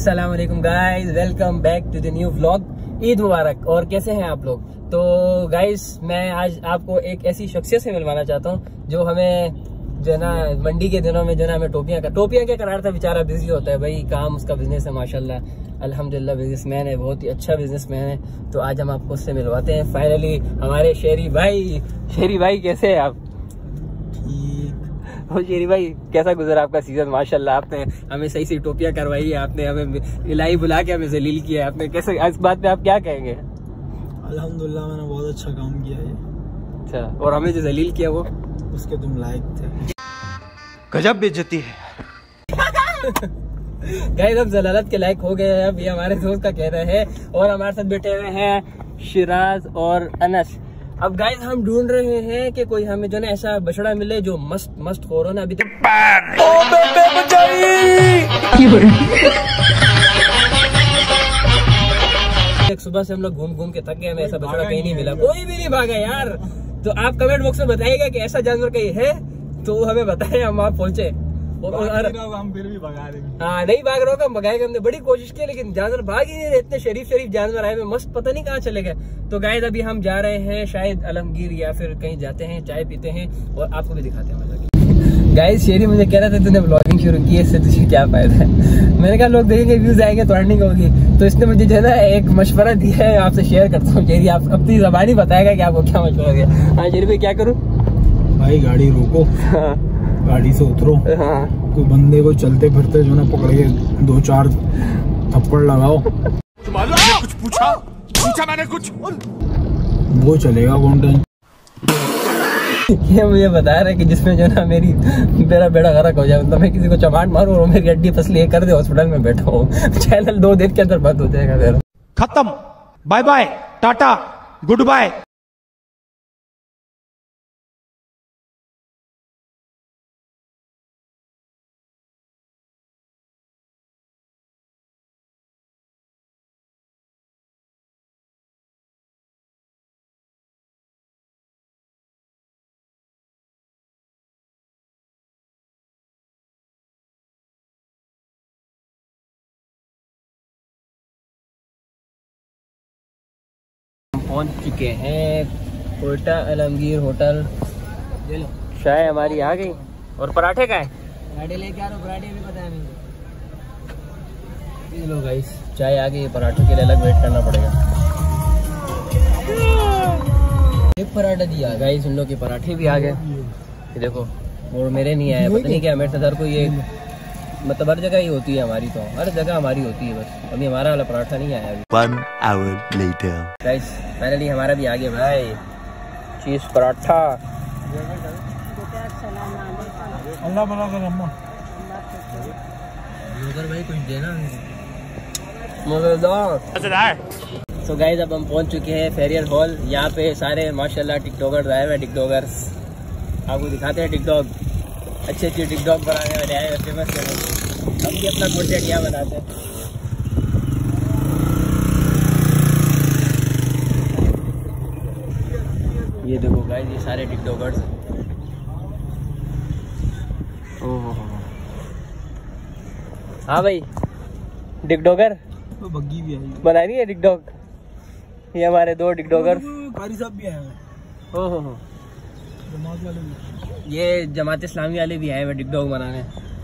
अस्सलाम वालेकुम guys, welcome back to the new vlog. Eid मुबारक। और कैसे हैं आप लोग? तो गाइस मैं आज आपको एक ऐसी शख्सियत से मिलवाना चाहता हूं जो हमें जो है ना मंडी के दिनों में जो है ना हमें टोपियां क्या करा था। बेचारा बिजी होता है भाई, काम उसका बिजनेस है माशाल्लाह, अल्हम्दुलिल्लाह बिजनेसमैन है, बहुत ही अच्छा बिजनेसमैन है। तो आज हम आपको उससे मिलवाते हैं फाइनली। हमारे शेरी भाई कैसे है आप? और शेरी भाई कैसा गुजरा आपका सीजन? माशाल्लाह आपने हमें सही सी टोपियां करवाई है, आपने हमें इलाही बुला के हमें जलील किया है आपने। कैसे इस बात पे आप क्या कहेंगे? अल्हम्दुलिल्लाह मैंने बहुत अच्छा काम किया है। अच्छा, और हमें जो जलील किया वो उसके तुम लायक थे। गजब बेइज्जती है। गाइस अब जलालत के लायक हो गए हैं, अब ये हमारे दोस्त का कहना है। और हमारे साथ बैठे हुए हैं शिराज और अनस। अब गाइस हम ढूंढ रहे हैं कि कोई हमें जो ना ऐसा बछड़ा मिले जो मस्त हो रहा ना अभी तक। सुबह से हम लोग घूम के थक गए, हमें ऐसा बछड़ा कहीं नहीं मिला, कोई भी नहीं भागा यार। तो आप कमेंट बॉक्स में बताइएगा कि ऐसा जानवर कहीं है तो हमें बताएं, हम वहाँ पहुंचे। हम फिर भी भगा देंगे। हाँ नहीं भाग रहा होगा, भगाएगा। हमने बड़ी कोशिश की लेकिन जानवर भाग ही नहीं रहे। इतने शरीफ जानवर आए हुए मस्त, पता नहीं कहाँ चले गए। तो गाइस अभी हम जा रहे हैं शायद आलमगीर या फिर कहीं जाते हैं, चाय पीते हैं और आपको भी दिखाते हैं। गाइस शेरी मुझे कह रहा था तूने ब्लॉगिंग शुरू की है, इससे तुझे क्या फायदा है? मैंने कहा लोग देखेंगे, व्यूज आएंगे तो अर्निंग होगी। तो इसने मुझे जो है ना एक मशवरा दिया है, आपसे शेयर करता हूँ। शेरी आप अपनी ज़बानी बताएगा कि आपको क्या मशवरा दिया। हाँ शेरी भाई क्या करूँ? भाई गाड़ी रोको, गाड़ी से उतरो, कोई बंदे को चलते फिरते जो ना पकड़ के 2-4 थप्पड़ लगाओ। कुछ पूछा मैंने कुछ, वो चलेगा कॉन्टेंट। ये मुझे बता रहा है कि जिसमें जो ना मेरा बेड़ा गर्क हो जाए, मतलब मैं किसी को चमाट मारूं और मेरी हड्डी फसली है कर दे, हॉस्पिटल में बैठा हूँ, चैनल 2 दिन के अंदर बंद हो जाएगा मेरा। खत्म, bye bye, tata, good bye. पहुंच चुके हैं कोयटा आलमगीर होटल। ले लो चाय हमारी आ गई। और पराठे का है? पराठे लेके आ रहा हूँ, पराठे भी पता है मुझे। ये लो गाइस चाय आ गई, पराठे के लिए अलग वेट करना पड़ेगा। एक पराठा दिया गाइस, उन लोग के पराठे भी आ गए। ये देखो, और मेरे नहीं आए, पता नहीं क्या मेरे सर को ये मतलब हर जगह ही होती है हमारी, तो हर जगह हमारी होती है, बस अभी हमारा वाला पराठा नहीं आया अभी। 1 hour later. गाइस फाइनली हमारा भी आ गया भाई, चीज पराठा। अल्लाह भला कर अम्मा। भाई कुछ देना मजेदार। तो गाइस अब हम पहुंच चुके हैं फेरियर हॉल। यहाँ पे सारे माशाल्लाह टिकटॉकर्स आए हुए, टिकटॉकर्स आपको दिखाते हैं। टिकटॉक अच्छे टिकटॉक बनाने वाले आए हुए, फेमस है। हम भी अपना कंटेंट यहाँ बनाते हैं। ये देखो गाइस ये सारे टिकटॉकर्स। ओह हाँ भाई टिकटॉकर तो बग्गी भी आई बना रही है टिकटॉक। ये हमारे 2 टिकटॉकर। कारी साहब भी आए हैं। ओहो जमात वाले भी, ये जमात इस्लामी वाले भी आए हुए टिकटॉक बनाने।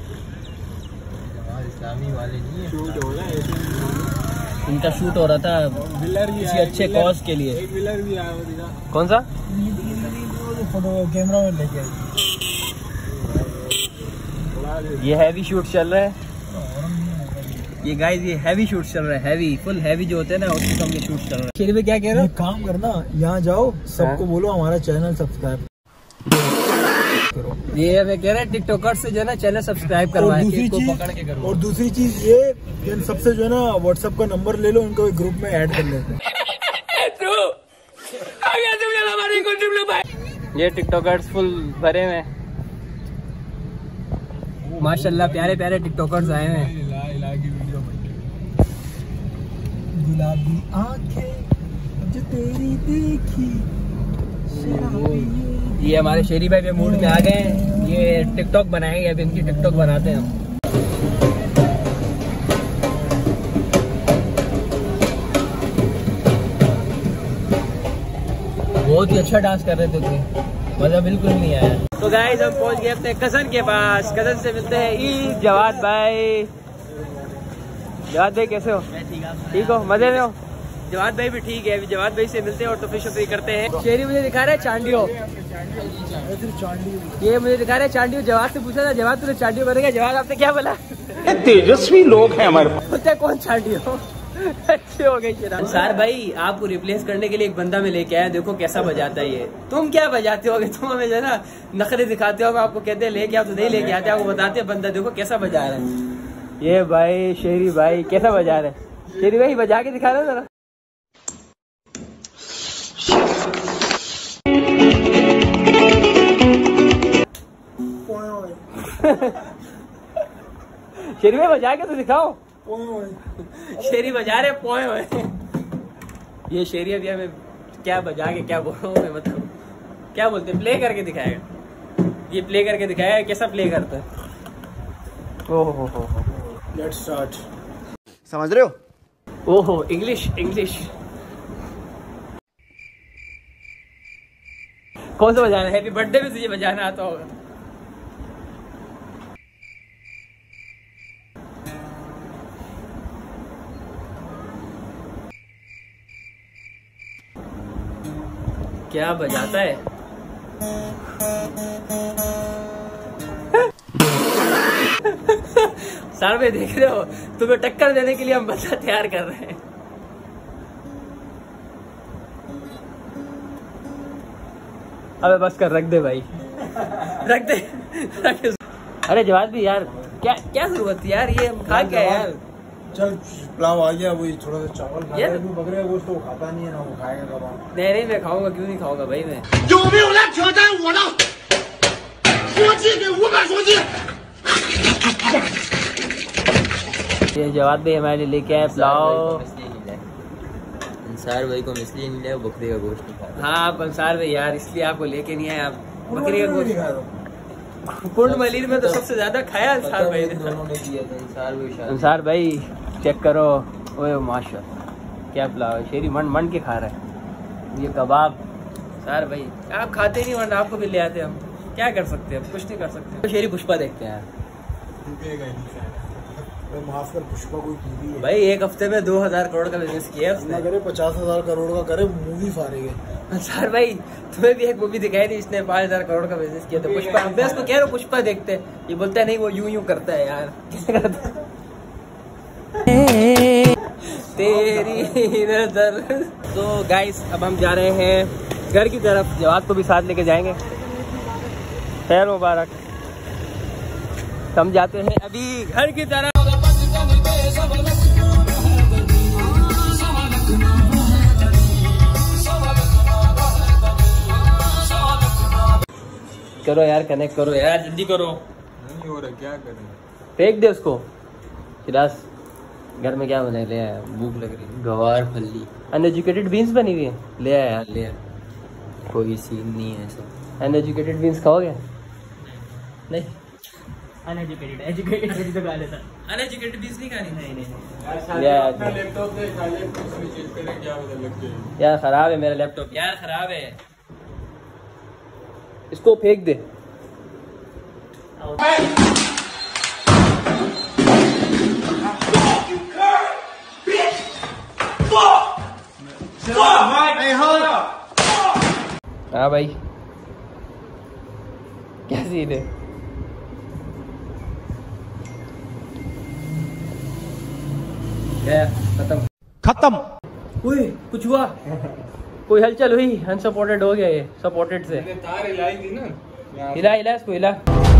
इस्लामी वाले नहीं है, इनका शूट हो रहा था किसी अच्छे कॉज के लिए। एक व्हीलर भी आया हुआ। कौन सा? फोटो कैमरा में लेके आई। ये हैवी शूट चल रहा है। ये गाइस ये हैवी शूट चल रहा है, हैवी फुल हैवी जो होते हैं ना उसकी कम ये शूट चल रहा है। शेरी में क्या कह रहा है? काम करना, यहाँ जाओ सबको बोलो हमारा चैनल सब्सक्राइब करो। ये हमें कह रहा है टिकटॉकर से जो है ना चैनल सब्सक्राइब करवाएं, इसको पकड़ के करो। और दूसरी चीज ये इन सबसे जो है ना व्हाट्सएप का नंबर ले लो, उनको एक ग्रुप में ऐड कर लेते हैं। ये टिकटॉकर्स फुल भरे हुए हैं माशाल्लाह, प्यारे प्यारे टिकटॉकर्स आए हुए हैं। गुलाबी आंखें जो तेरी देखी। ये हमारे शेरी भाई पे मूड में आ गए हैं, ये टिकटॉक बनाएंगे, अभी इनकी टिकटॉक बनाते हैं हम। बहुत ही अच्छा डांस कर रहे थे तुम, मजा बिल्कुल नहीं आया। तो गाइस हम पहुंच गए अपने कजन के पास, कजन से मिलते हैं। ईद जवाद भाई, जवाद भाई कैसे हो? ठीक हो, मजे में हो? जवाद भाई भी ठीक है। अभी जवाद भाई से मिलते हैं और तफरी करते हैं। शेरी मुझे दिखा रहा है चांडियो, ये मुझे दिखा रहा है चांडियो। जवाद से पूछा था, जवाद तुझे चांडियो करेगा? जवाद आपने क्या बोला? तेजस्वी लोग हैं हमारे पास। होता है कौन चांडियो? अच्छे हो गई। अंसार भाई आपको रिप्लेस करने के लिए एक बंदा में लेके आया, देखो कैसा बजाता है ये। तुम क्या बजाते होगे? तुम हमें जो है ना नखरे दिखाते हो, आपको कहते हैं लेके आओ तो नहीं लेके आते, आपको बताते हैं बंदा देखो कैसा बजा रहा है। ये भाई शेरी भाई कैसा बजा रहे हैं? शेरी भाई बजा के दिखा रहे जरा। शेरी भाई बजा के तो दिखाओ। शेरी बजा रहे पोए हुए। ये शेरी अभी हमें क्या बजा के क्या बोल रहा हूँ, मतलब क्या बोलते, प्ले करके दिखाएगा। ये प्ले करके दिखाएगा, कैसा प्ले करता है। ओहो हो, लेट्स स्टार्ट। समझ रहे हो? ओहो इंग्लिश इंग्लिश। कौन सा बजाना है? हैप्पी बर्थडे में तुझे बजाना आता होगा। क्या बजाता है? सर में देख रहे हो, तुम्हें टक्कर देने के लिए हम बंदा तैयार कर रहे हैं। अबे बस कर, रख दे भाई, रख दे, रख दे। अरे जवाब भी यार, क्या क्या जरूरत यार, ये हम खा क्या यार? चल पुलाव आ गया, वही थोड़ा सा चावल खा यार। बकरे का गोश्त तो वो खाता नहीं है ना, वो खाएगा कबाब। नहीं मैं खाऊंगा, क्यों नहीं खाऊंगा भाई मैं। ये जवाब भी हमारे लिए लेके आए पुलाव। अंसार भाई को इसलिए नहीं लाया, बकरे का गोश्त नहीं खाता। हाँ आप अंसार भाई यार, इसलिए आपको लेके नहीं आए। आप बकरी का गोश्त पूर्ण मलिर में तो सबसे ज्यादा खाया अंसार भाई ने। दोनों ने दिया था। अंसार भाई चेक करो, ओए माशाल्लाह क्या पुलाव है। शेरी मन मन के खा रहा है। ये कबाब अंसार भाई आप खाते नहीं, वरना आपको भी ले आते हम। क्या कर सकते हैं, कुछ नहीं कर सकते। शेरी पुष्पा देखते हैं माफ कर, पुष्पा कोई टीवी है भाई। एक हफ्ते में 2000 करोड़ का बिजनेस किया उसने। करे 50,000 करोड़ का करे, मूवी फाड़ेंगे। अंसार भाई तुम्हें भी एक मूवी दिखाई थी, इसने 5000 करोड़ का बिजनेस किया था। पुष्पा, मैं उसको कह रहा हूँ पुष्पा देखते हैं, ये बोलता है नहीं वो यूं करता है यार। तेरी नजर। तो गाइस अब हम जा रहे हैं घर की तरफ, जवाब को भी साथ लेके जाएंगे। खैर मुबारक। हम जाते हैं अभी घर की तरफ। करो यार, कनेक्ट करो यार, जल्दी करो। नहीं हो रहा, क्या करें? फेंक दे उसको। शिराज घर में क्या बना ले आया? भूख लग रही। गवार फली अनएजुकेटेड बीन्स बनी हुई है, ले आया यार, ले आया। कोई सीन नहीं है ऐसा। अनएजुकेटेड बीन्स खाओगे? नहीं अनएजुकेटेड, एजुकेटेड भी तो खा लेता। अनएजुकेटेड बीन्स नहीं खानी। नहीं लैपटॉप से खा ले, कुछ चेक करें क्या पता लग जाए। यार खराब है मेरा लैपटॉप, यार खराब है, इसको फेंक दे। हाँ भाई क्या सीन है? क्या खत्म? खत्म। उई, कुछ हुआ? कोई हलचल हुई? अनसपोर्टेड हो गया ये सपोर्टेड से। तार हिलाई थी ना, हिला हिला इसको, हिला।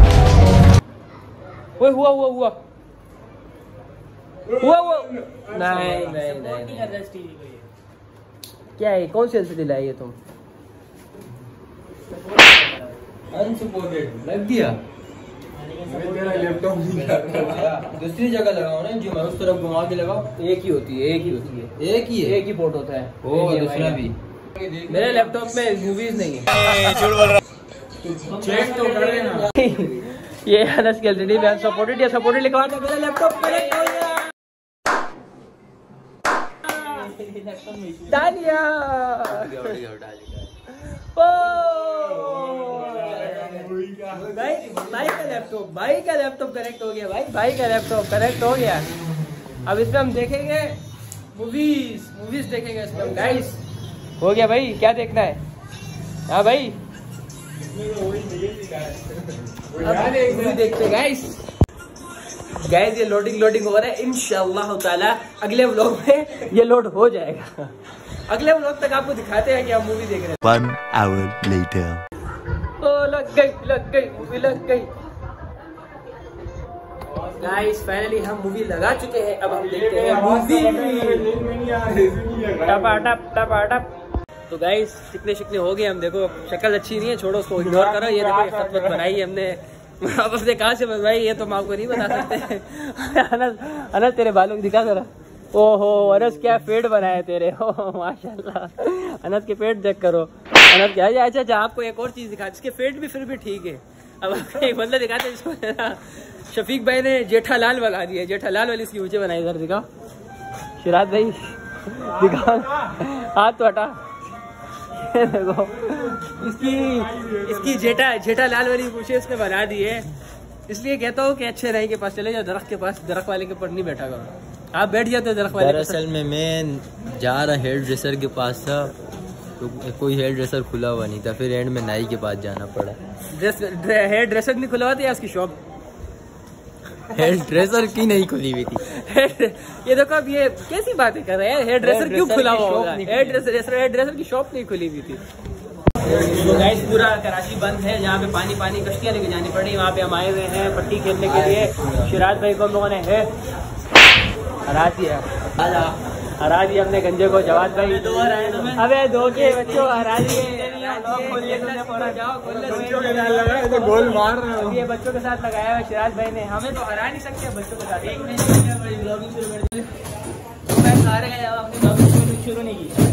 ओए हुआ हुआ हुआ हुआ हुआ। नहीं नहीं नहीं, क्या है, कौन सी एलसीडी लाई है तुम? अनसपोर्टेड लग दिया। तेरा लैपटॉप नहीं कर रहा। दूसरी जगह लगाओ ना, जो मैं उस तरफ घुमा के लगाओ। एक ही होती है, एक ही होती है, एक ही है, एक ही पोर्ट होता है। ओ एक ही दूसरा है। भी। मेरे लैपटॉप में मूवीज नहीं है। चेक तो करे ना। ये अनस की एलसीडी में अनसपोर्टेड या सपोर्टेड लिखा था, मेरा लैपटॉप कनेक्ट हो गया। तालिया। भाई का लैपटॉप कनेक्ट हो गया भाई का लैपटॉप कनेक्ट हो गया। अब इसमें हम देखेंगे मूवीज देखेंगे इसमें हम गाइस। हो गया भाई, क्या देखना है? हाँ भाई मूवी देखते गाइस। ये लोडिंग हो रहा है। इंशाअल्लाह ताला अगले व्लॉग में ये लोड हो जाएगा। अगले व्लॉग तक आपको दिखाते हैं कि आप मूवी देख रहे हैं। 1 hour later. लग गई मूवी लग गई। गाइस फाइनली हम मूवी लगा चुके हैं। अब हम देखते हैं मूवी। टपाटप। तो गाइस चिकने शिकने हो गए हम। देखो शक्ल अच्छी नहीं है, छोड़ो उसको, इग्नोर करो। ये देखो खतबत बनाई है हमने। अब अपने कहाँ से बनवाई ये तो हम आपको नहीं बता सकते। अनस तेरे बालों को दिखा जरा। ओहो अनस क्या पेट बनाए तेरे। ओह माशाल्लाह। अनस के पेट चेक करो। अनस क्या? अच्छा आपको एक और चीज दिखा, इसके पेट भी फिर भी ठीक है। अब आपको एक बंदा दिखाते हैं इसको। शफीक भाई ने जेठालाल बना दिया। जेठालाल वाली इसकी ऊँचे बनाई। इधर दिखाओ शिराज भाई, दिखाओ हाथ तो हटा। देखो इसकी जेठालाल वाली पूछे इसने बना दी है। इसलिए कहता हूँ कि अच्छे रहे के पास चले जाओ, दरख्त के पास। दरख्त वाले के ऊपर नहीं बैठा करो। आप बैठ जाते दरख्त वाले। दरअसल में मैं जा रहा हेयर ड्रेसर के पास था तो कोई हेयर ड्रेसर खुला हुआ नहीं था, फिर एंड में नाई के पास जाना पड़ा। हेयर ड्रेसर नहीं खुला हुआ था या उसकी शॉप? हेयर ड्रेसर की नहीं खुली हुई थी। ये देखो अब ये कैसी बातें कर रहे हैं। हेयर ड्रेसर क्यों खुला हुआ होगा? हेयर ड्रेसर की शॉप नहीं खुली हुई थी। तो गाइस पूरा कराची बंद है। जहाँ पे पानी कश्तियाँ लेके जानी पड़ी, वहाँ पे हम आए हुए हैं पट्टी खेलने के लिए। शिराज भाई को हम लोगों ने हरा दिया अपने गंजे को। जवाद भाई अबे दो के बच्चों हरा दिए। गोल मार रहे हो। ये बच्चों के साथ लगाया हुआ शिराज भाई ने। हमें तो हरा नहीं सकते बच्चों के साथ। शुरू नहीं की।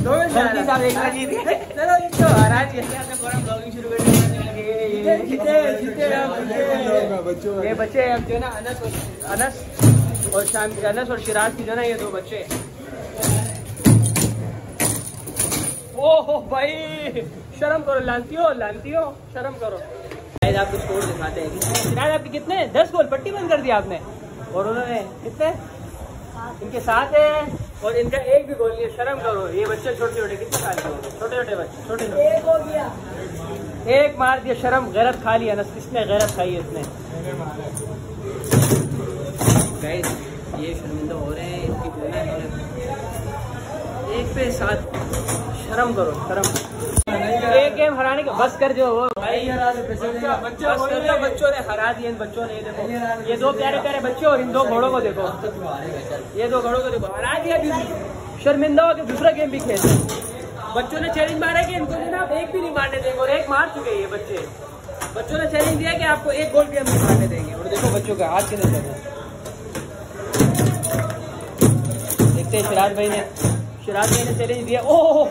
चलो हरा ये बच्चे अब जो है ना अनस और शिराज की जो ना ये दो बच्चे। ओहो भाई शर्म करो, लानती हो शर्म करो। आपको स्कोर दिखाते हैं। शिराज आपके कितने? 10 गोल। पट्टी बंद कर दिया आपने। और उन्होंने कितने? इनके 7 है और इनका एक भी गोल नहीं है। शर्म करो। ये बच्चे छोटे कितने साल के होंगे? छोटे बच्चे। छोटे एक हो गया, एक मार दिया। शर्म गैरत खा लिया। किसने गैरत खाई है इसने? गाइस ये शर्मिंदा हो रहे हैं। इसकी बोला एक पे 7। शर्म करो शर्म। एक गेम हराने का बस कर जो वो बच्चों ने हरा दिए। इन बच्चों ने देखो ये दो प्यारे बच्चे और इन 2 घोड़ों को देखो। ये 2 घोड़ों को देखो हरा दिया। शर्मिंदा हो के दूसरा गेम भी खेल। बच्चों ने चैलेंज मारा कि इनको ना आप एक भी नहीं मारने देंगे और एक मार चुके हैं ये बच्चे। बच्चों ने चैलेंज दिया कि आपको एक गोल भी हम नहीं मारने देंगे। और देखो बच्चों का हाथ कितने चल रहे हैं। देखते हैं शिराज भाई ने चैलेंज दिया। ओह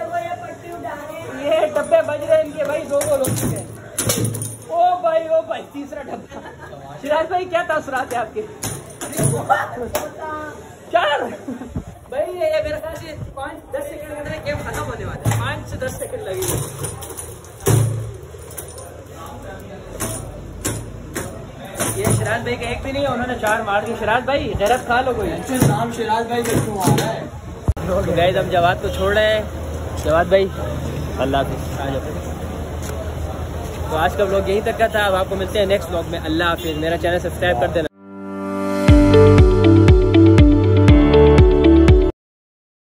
ये डब्बे बज रहे हैं इनके भाई। 2 गोल हो चुके हैं। ओ भाई तीसरा डब्बा। शिराज भाई क्या तासुरात है आपके? 4 भाई। ये मेरे ख्याल से 5-10 सेकंड के अंदर गेम खत्म होने वाला है। 5 से 10 सेकंड लगेगी। ये शिराज भाई का एक भी नहीं है, उन्होंने 4 मार दिए। शिराज भाई गैरत खा लो कोई। नाम शिराज भाई क्यों आ रहा है? गाइस हम जवाद को छोड़ रहे हैं। जवाद भाई अल्लाह हाफिज़। आ जाओ। तो आज का व्लॉग यहीं तक का था। अब आपको मिलते हैं नेक्स्ट व्लॉग में। अल्लाह हाफिज़। मेरा चैनल सब्सक्राइब कर देना।